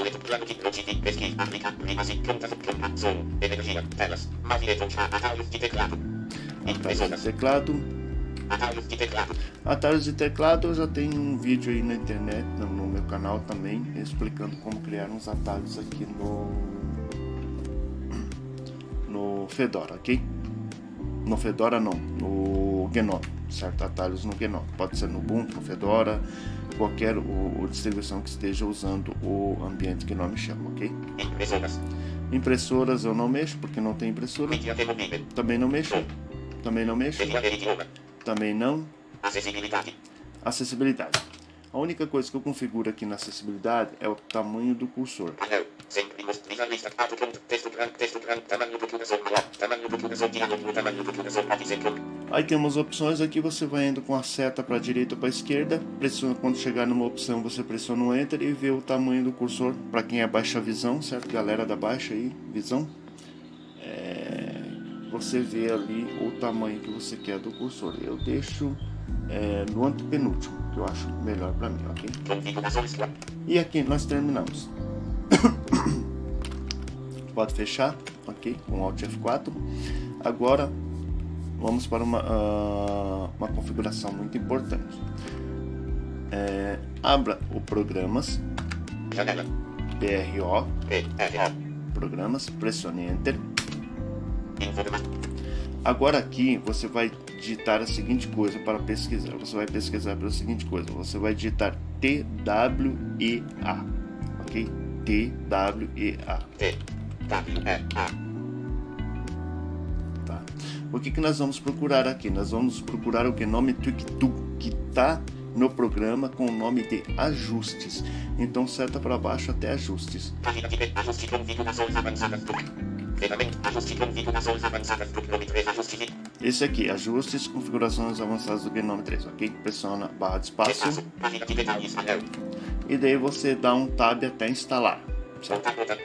Speaker 1: Atalhos de teclado. Atalhos de teclado, eu já tenho um vídeo aí na internet, no meu canal também, explicando como criar uns atalhos aqui no, no Fedora, ok? No Fedora não, no GNOME, certo? Atalhos no GNOME, pode ser no Ubuntu, no Fedora, qualquer o, o distribuição que esteja usando o ambiente GNOME Shell, ok? Impressoras. Impressoras eu não mexo, porque não tem impressora. Também não mexo. Também não mexo. Também não. Acessibilidade. Acessibilidade. A única coisa que eu configuro aqui na acessibilidade é o tamanho do cursor. Aí temos opções aqui, você vai indo com a seta para a direita ou para a esquerda. Pressiona, quando chegar numa opção, você pressiona o Enter e vê o tamanho do cursor. Para quem é baixa visão, certo? Galera da baixa aí, visão. É... Você vê ali o tamanho que você quer do cursor. Eu deixo é, no antepenúltimo, que eu acho melhor para mim, ok? E aqui nós terminamos. Pode fechar, ok? Com Alt F quatro. Agora vamos para uma, uh, uma configuração muito importante. É, abra o Programas, P R O, Programas, pressione Enter. Agora aqui você vai digitar a seguinte coisa para pesquisar. Você vai pesquisar pela seguinte coisa. Você vai digitar T W E A, ok? T W E A. T W E A. Tá. O que que nós vamos procurar aqui? Nós vamos procurar o GNOME TweakTool, que está no programa com o nome de ajustes. Então seta para baixo até ajustes. Esse aqui, ajustes, configurações avançadas do GNOME três, ok? Pressiona barra de espaço e daí você dá um tab até instalar, certo?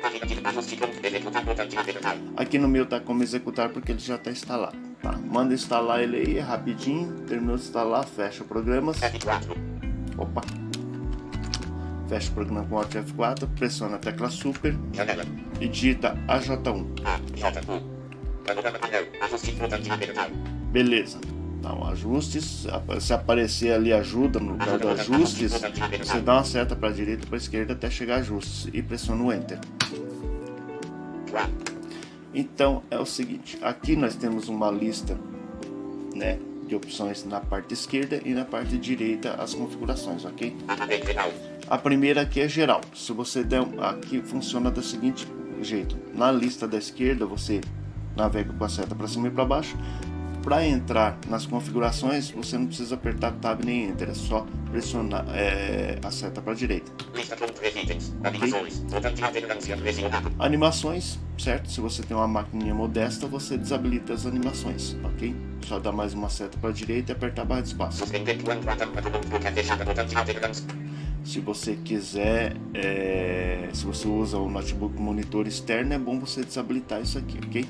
Speaker 1: Aqui no meu tá como executar porque ele já está instalado, tá? Manda instalar ele aí, é rapidinho. Terminou de instalar, fecha o programa. Opa! Fecha o programa com Alt F quatro, pressiona a tecla Super e digita A J um. Beleza. Então, ajustes. Se aparecer ali ajuda no lugar do ajustes, você dá uma seta para a direita ou para a esquerda até chegar a ajustes e pressiona o Enter. Então é o seguinte, aqui nós temos uma lista, né, de opções na parte esquerda e na parte direita as configurações, ok? A primeira aqui é geral. Se você der, aqui funciona do seguinte jeito: na lista da esquerda você navega com a seta para cima e para baixo. Para entrar nas configurações você não precisa apertar Tab nem Enter, é só pressionar é, a seta para a direita. Okay? Animações, certo? Se você tem uma maquininha modesta, você desabilita as animações, ok? Só dá mais uma seta para a direita e apertar a barra de espaço. Se você quiser, é, se você usa o notebook monitor externo, é bom você desabilitar isso aqui, ok?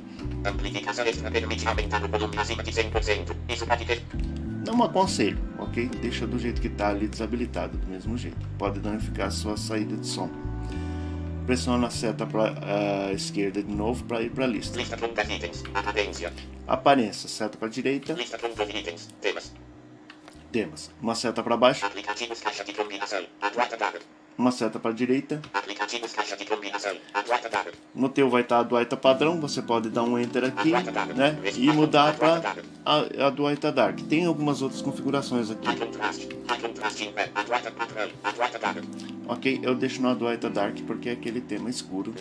Speaker 1: Não aconselho, ok? Deixa do jeito que está ali desabilitado, do mesmo jeito. Pode danificar a sua saída de som. Pressiona a seta para a esquerda de novo para ir para a lista. Aparência, seta para a direita. Temas. Uma seta para baixo.
Speaker 2: Aplicativos caixa de combinação. Aduata dada.
Speaker 1: Uma seta para a direita.
Speaker 2: Aplicativos caixa de combinação. Aduata dada.
Speaker 1: No teu vai estar a Adwaita padrão. Você pode dar um Enter aqui, né? E mudar para a Adwaita Dark. Tem algumas outras configurações aqui. Ok, eu deixo no Adwaita Dark porque é aquele tema escuro.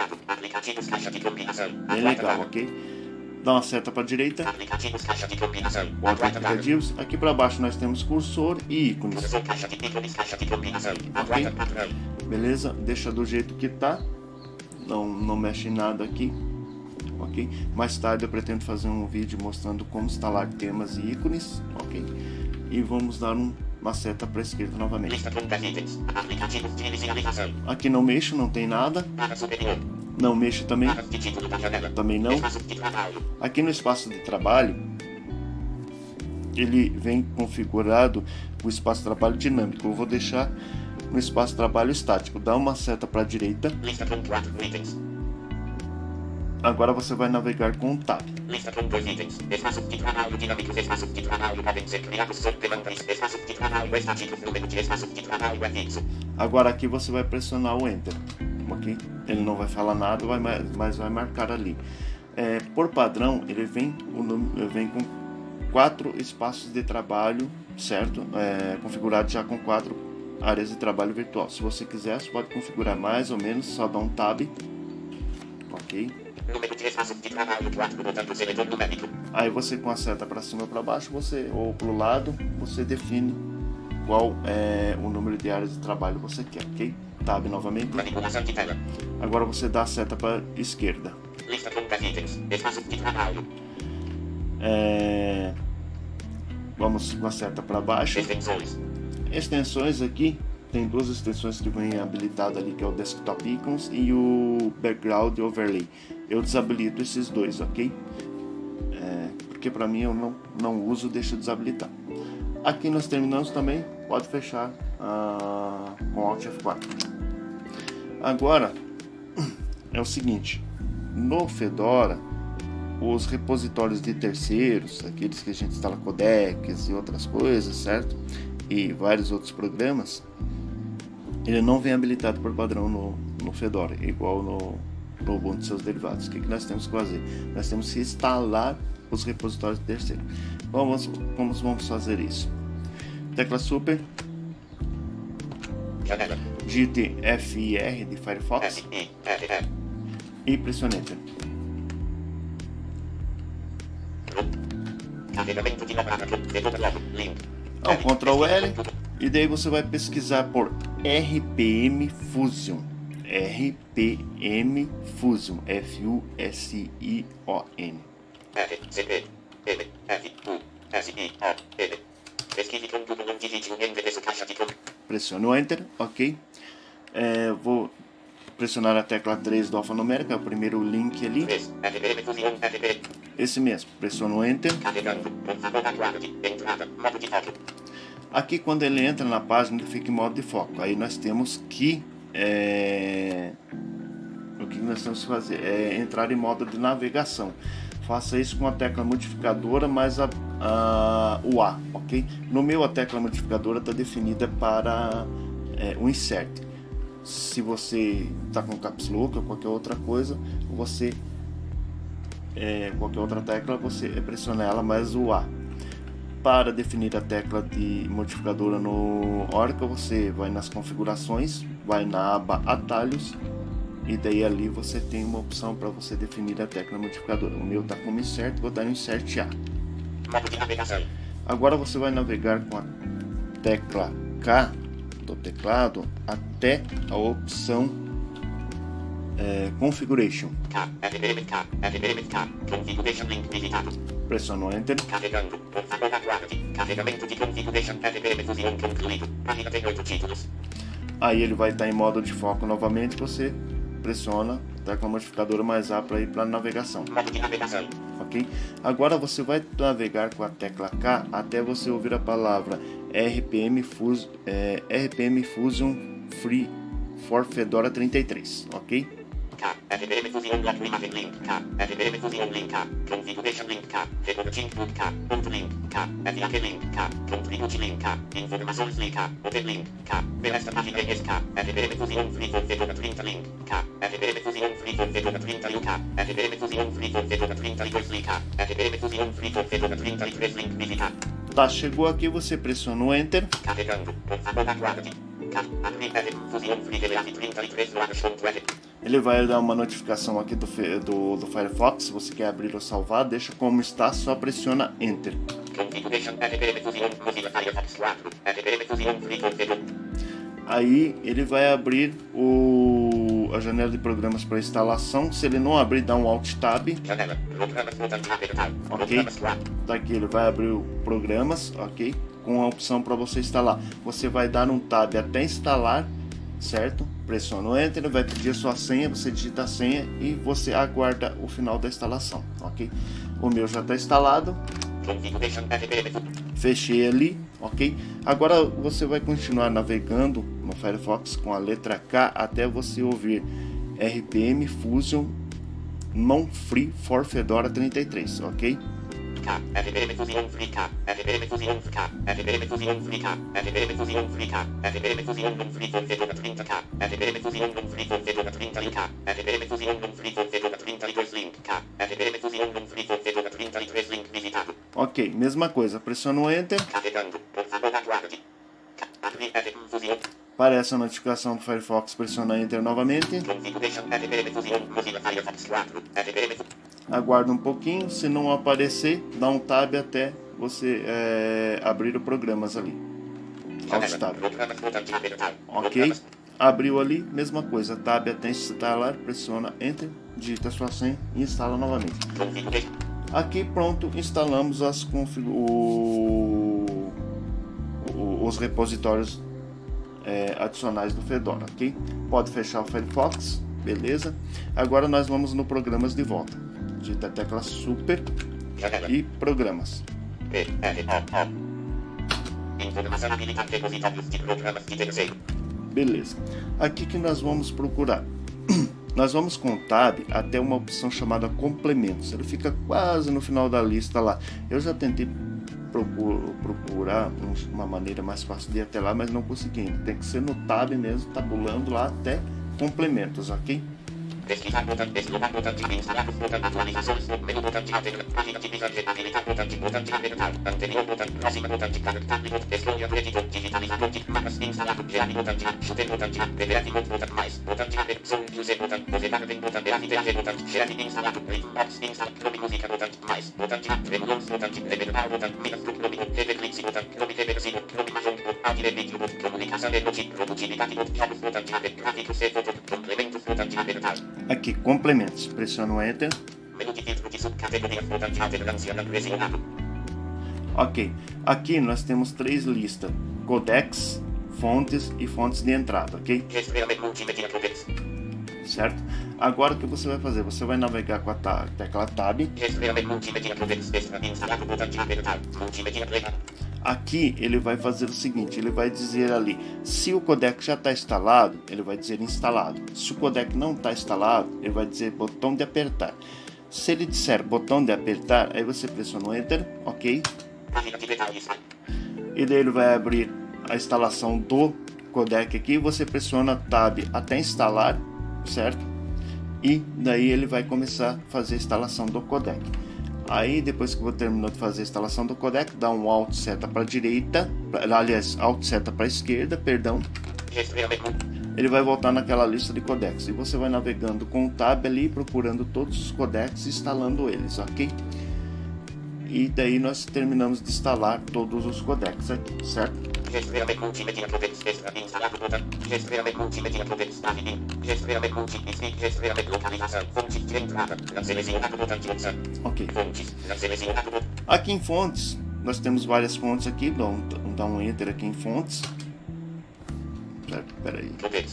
Speaker 1: Bem legal, ok? Dá uma seta para a direita.
Speaker 2: Aplicativos caixa de combinação.
Speaker 1: Aplicativos. Aqui para baixo nós temos cursor e ícones.
Speaker 2: Caixa de ícones, caixa de combinação.
Speaker 1: Ok? Beleza? Deixa do jeito que tá. Não, não mexe em nada aqui. Ok? Mais tarde eu pretendo fazer um vídeo mostrando como instalar temas e ícones. Ok? E vamos dar um, uma seta para a esquerda novamente.
Speaker 2: Lista com itens. Aplicativos de inicialização.
Speaker 1: Aqui não mexo, não tem nada.
Speaker 2: Barra superior.
Speaker 1: Não mexo também.
Speaker 2: Barra de título da janela.
Speaker 1: Também não.
Speaker 2: Espaço de trabalho.
Speaker 1: Aqui no espaço de trabalho ele vem configurado o espaço de trabalho dinâmico. Eu vou deixar no espaço de trabalho estático. Dá uma seta para a direita.
Speaker 2: Lista com quatro itens.
Speaker 1: Agora você vai navegar com o Tab.
Speaker 2: Lista com dois itens. Espaços de trabalho dinâmicos. Espaços de trabalho podem ser criados sob demanda. Espaços de trabalho estáticos. Número de espaços de trabalho é fixo.
Speaker 1: Agora aqui você vai pressionar o Enter. Ok? Ele não vai falar nada, vai, mas vai marcar ali. É, por padrão, ele vem, o número, vem com quatro espaços de trabalho, certo? É, configurado já com quatro áreas de trabalho virtual. Se você quiser, você pode configurar mais ou menos, só dá um Tab. Ok?
Speaker 2: Número de espaços de trabalho quatro, botando seletor numérico.
Speaker 1: Aí você com a seta para cima ou para baixo, você, ou para o lado, você define qual é o número de áreas de trabalho que você quer, ok? Tab novamente.
Speaker 2: Manipulação de tela.
Speaker 1: Agora você dá a seta para a esquerda.
Speaker 2: Lista com dez itens. Espaços de trabalho.
Speaker 1: É... Vamos com a seta para baixo.
Speaker 2: Extensões.
Speaker 1: Extensões aqui, tem duas extensões que vêm habilitadas ali, que é o Desktop Icons e o Background Overlay. Eu desabilito esses dois, ok? É... Porque para mim eu não, não uso, deixo desabilitar. Aqui nós terminamos também, pode fechar ah, com Alt F quatro. Agora, é o seguinte, no Fedora, os repositórios de terceiros, aqueles que a gente instala codecs e outras coisas, certo? E vários outros programas, ele não vem habilitado por padrão no, no Fedora, igual no, no Ubuntu e seus derivados. O que, que nós temos que fazer? Nós temos que instalar os repositórios de terceiro. Vamos, como vamos fazer isso? Tecla Super,
Speaker 2: Janela.
Speaker 1: digite F I R de Firefox
Speaker 2: S I R R.
Speaker 1: e pressione Enter.
Speaker 2: Carregamento de nova aba. Link.
Speaker 1: Então, Ctrl L e daí você vai pesquisar por R P M Fusion. R P M Fusion. F U S I O N.
Speaker 2: R C P L F U S I O N. Pesquise com Google onde digite o endereço caixa de comando.
Speaker 1: Pressione o Enter, ok. É, vou pressionar a tecla três do alfanumérico, é o primeiro link ali.
Speaker 2: três. R P M Fusion R P.
Speaker 1: Esse mesmo, pressiono o Enter.
Speaker 2: Carregando. Computador aguarde. Entrada. Modo de foco.
Speaker 1: Aqui quando ele entra na página, ele fica em modo de foco. Aí nós temos que... É... O que nós temos que fazer? É entrar em modo de navegação. Faça isso com a tecla modificadora mais a, a, o A, ok? No meu, a tecla modificadora está definida para é, o insert. Se você está com caps lock ou qualquer outra coisa, você é, qualquer outra tecla, você pressiona ela mais o A. Para definir a tecla de modificadora no Oracle, você vai nas configurações, vai na aba atalhos e daí ali você tem uma opção para você definir a tecla modificadora. O meu está como insert, vou dar no insert A.
Speaker 2: Modo de navegação.
Speaker 1: Agora você vai navegar com a tecla K do teclado até a opção é, Configuration.
Speaker 2: K, R P M K, R P M K, Configuration Link visitado.
Speaker 1: Pressiona o Enter.
Speaker 2: Carregando. Computador aguarde. Carregamento de Configuration R P M Fusion concluído. Página tem oito títulos.
Speaker 1: Aí ele vai estar em modo de foco novamente, você pressiona a tecla modificadora mais A para ir para a navegação.
Speaker 2: Modo de navegação.
Speaker 1: Ok? Agora você vai navegar com a tecla K até você ouvir a palavra R P M, Fus, é, R P M Fusion Free for Fedora trinta e três, ok?
Speaker 2: K, R P M Fusion Block Imaging Link K, R P M Fusion Link K, Configuration Link K, Recording Boot K, Ponto Link K, F A Q Link K, Contribute Link K, Informações Link K, Open Link K, ver esta página é K, R P M Fusion Free for Fedora trinta Link K, R P M Fusion Free for Fedora trinta e um K, R P M Fusion Free for Fedora trinta e dois Link K, R P M Fusion Free for Fedora trinta e três Link visitar.
Speaker 1: Tá, chegou aqui, você pressiona o Enter.
Speaker 2: Carregando, por favor aguarde. K, R P M Fusion Free Fedora trinta e três Loads.R.
Speaker 1: Ele vai dar uma notificação aqui do, do, do Firefox. Se você quer abrir ou salvar, deixa como está, só pressiona Enter.
Speaker 2: Configuration R P M Fusion Mozilla Firefox quatro, R P M Fusion Free for Fedora.
Speaker 1: Aí ele vai abrir o, a janela de programas para instalação. Se ele não abrir, dá um Alt Tab.
Speaker 2: Janela, programas, botão apertado.
Speaker 1: Ok, tá aqui, ele vai abrir o programas, ok? Com a opção para você instalar. Você vai dar um Tab até instalar, certo? Pressiona o Enter, ele vai pedir a sua senha, você digita a senha e você aguarda o final da instalação, ok? O meu já está instalado,
Speaker 2: Configuration R P M.
Speaker 1: Fechei ali, ok? Agora você vai continuar navegando no Firefox com a letra K até você ouvir R P M Fusion Non Free for Fedora trinta e três, ok?
Speaker 2: K, R P M Fusion Free K, R P M Fusion K, R P M Fusion Free K, R P M Fusion Free K, R P M Fusion Non Free for Fedora trinta K, R P M Fusion Non Free for Fedora trinta K, R P M Fusion Non Free for Fedora trinta Link K, R P M Fusion Non Free for Fedora trinta Link visitado.
Speaker 1: Ok, mesma coisa, pressiona o Enter.
Speaker 2: Carregando, por favor aguarde. Abrir R P M Fusion.
Speaker 1: Aparece a notificação do Firefox, pressiona Enter novamente.
Speaker 2: Configuration R P M Fusion Mozilla Firefox quatro, R P M.
Speaker 1: Aguarda um pouquinho, se não aparecer, dá um tab até você é, abrir o programas ali. Alt tab. Ok? Abriu ali, mesma coisa, tab até instalar, pressiona Enter, digita sua senha e instala novamente. Aqui pronto, instalamos as config... o... O... os repositórios é, adicionais do Fedora, ok? Pode fechar o Firefox, beleza? Agora nós vamos no programas de volta. Digita a tecla Super e Programas. Beleza. Aqui que nós vamos procurar. Nós vamos com o Tab até uma opção chamada Complementos. Ele fica quase no final da lista lá. Eu já tentei procurar uma maneira mais fácil de ir até lá, mas não consegui. Tem que ser no Tab mesmo, tabulando lá até Complementos, ok?
Speaker 2: Pesquisar botão, deslocar botão de instalar botão, atualizações, menu botão de alterar, página de visagem, habilitar botão de botão de apertar, anterior botão, próxima botão de carregar, escolha crédito, digitalizador de mapas, instalado, gerar botão de shooter botão de P D F botão mais, botão de apertar, zoom, user botão, navegar bem botão, B A V D botão, gerar instalado, inbox, instalar, Chrome música botão, mais, botão de remolons botão de revelar botão, minas do Chrome, reverclix botão, Chrome reversivo, Chrome marrom, áudio vídeo, comunicação de notícia, produtividade, jogos botão de apertar, gráficos, foto, complementos botão de apertar.
Speaker 1: Aqui, complementos. Pressiona o Enter.
Speaker 2: Menu de filtro de subcategoria, botão de alternância não pressionado.
Speaker 1: Ok. Aqui nós temos três listas. Codecs, fontes e fontes de entrada, ok? Certo? Agora o que você vai fazer? Você vai navegar com a tecla Tab. Aqui ele vai fazer o seguinte, ele vai dizer ali, se o codec já está instalado, ele vai dizer instalado. Se o codec não está instalado, ele vai dizer botão de apertar. Se ele disser botão de apertar, aí você pressiona o Enter, ok? E daí ele vai abrir a instalação do codec aqui, você pressiona Tab até instalar, certo? E daí ele vai começar a fazer a instalação do codec. Aí depois que você terminou de fazer a instalação do codec, dá um Alt seta para a direita, aliás, Alt seta para a esquerda, perdão. Ele vai voltar naquela lista de codecs e você vai navegando com o Tab ali, procurando todos os codecs e instalando eles, ok? E daí nós terminamos de instalar todos os codecs aqui, certo? Ok. Aqui em fontes, nós temos várias fontes aqui. Dá um, dá um Enter aqui em fontes. Certo, peraí.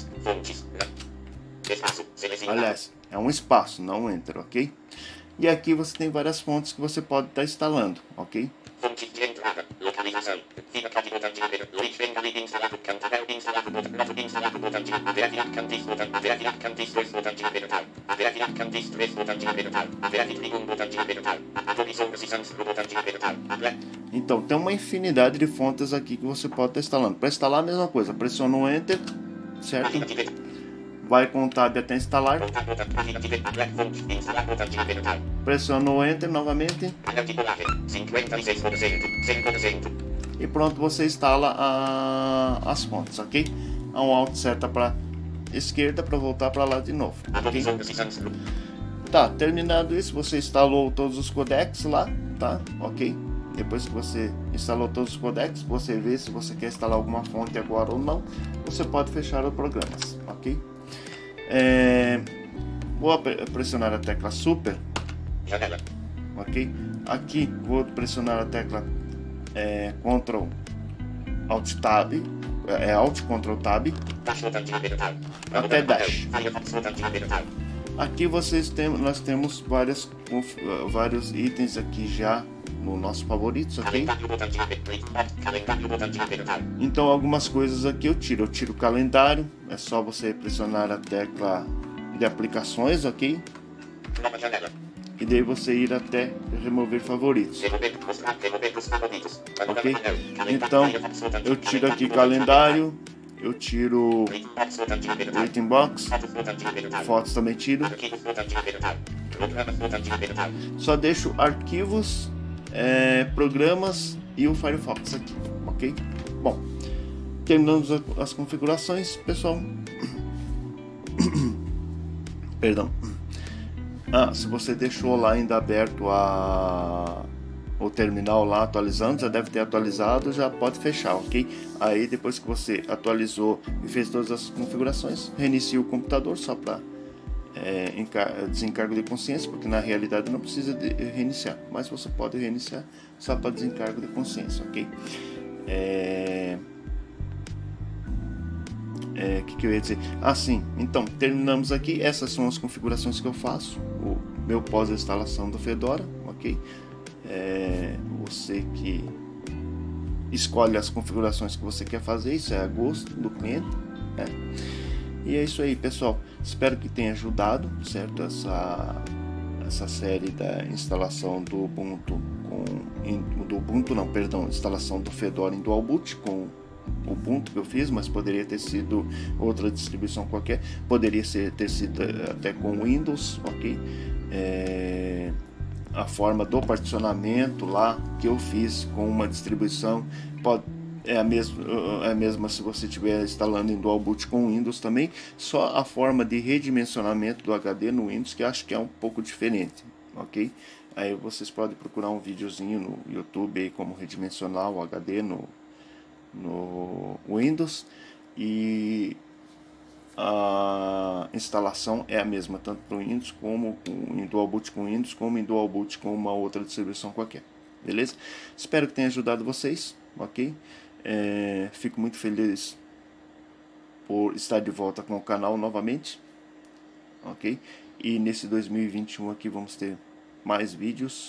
Speaker 1: Aliás, é um espaço, não um Enter, ok? E aqui você tem várias fontes que você pode estar instalando, ok?
Speaker 2: Fonte de entrada, localização, fica de botão de abertura, link bengali instalado, cantabel instalado, botão, botão instalado, botão de abertura, cantis, botão, abertura, cantis, dois, botão de abertura, abertura, cantis, três, botão de abertura, abertura, um, botão de abertura, Adobe Solutions, botão de abertura, então, tem uma infinidade de fontes aqui que você pode estar instalando. Para instalar a mesma coisa, pressiona o Enter, certo? Vai com o Tab até instalar. Pressiona o Enter novamente. E pronto, você instala a, as fontes, ok? Há um Alt seta para esquerda para voltar para lá de novo. Okay? Tá, terminado isso, você instalou todos os codecs lá, tá? Ok? Depois que você instalou todos os codecs, você vê se você quer instalar alguma fonte agora ou não. Você pode fechar os programas, ok? É, vou pressionar a tecla Super, ok? Aqui vou pressionar a tecla é, Ctrl Alt Tab, é Alt Ctrl Tab, até Dash.
Speaker 1: Aqui vocês tem, nós temos várias, vários itens aqui já no nosso favoritos, ok? Então algumas coisas aqui eu tiro. Eu tiro o calendário, é só você pressionar a tecla de aplicações, ok? E daí você ir até remover favoritos. Ok? Então eu tiro aqui calendário, eu tiro o item box, fotos também tiro. Só deixo arquivos, é, programas e o Firefox aqui, ok? Bom, terminamos as configurações, pessoal. Perdão. Ah, se você deixou lá ainda aberto a o terminal lá atualizando, já deve ter atualizado, já pode fechar, ok? Aí depois que você atualizou e fez todas as configurações, reinicia o computador só para é, desencargo de consciência, porque na realidade não precisa de reiniciar, mas você pode reiniciar só para desencargo de consciência, ok? É... É, que, que eu ia dizer? Ah, sim, então terminamos aqui. Essas são as configurações que eu faço, o meu pós-instalação do Fedora, ok? É, você que escolhe as configurações que você quer fazer, isso é a gosto do cliente, né? E é isso aí, pessoal. Espero que tenha ajudado, certo? Essa, essa série da instalação do Ubuntu com do Ubuntu, não, perdão, instalação do Fedora em Dual Boot com o Ubuntu que eu fiz, mas poderia ter sido outra distribuição qualquer, poderia ser, ter sido até com Windows, ok? É, a forma do particionamento lá que eu fiz com uma distribuição pode, é, a mesma, é a mesma se você estiver instalando em Dual Boot com Windows também, só a forma de redimensionamento do H D no Windows que eu acho que é um pouco diferente, ok? Aí vocês podem procurar um videozinho no YouTube aí como redimensionar o H D no no Windows, e a instalação é a mesma tanto para o Windows como em Dual Boot com Windows, como em Dual Boot com uma outra distribuição qualquer, beleza? Espero que tenha ajudado vocês, ok? É, fico muito feliz por estar de volta com o canal novamente, ok? E nesse dois mil e vinte e um aqui vamos ter mais vídeos,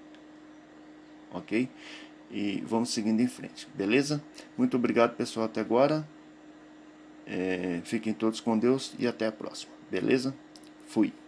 Speaker 1: ok? E vamos seguindo em frente, beleza? Muito obrigado, pessoal, até agora. É, fiquem todos com Deus e até a próxima, beleza? Fui.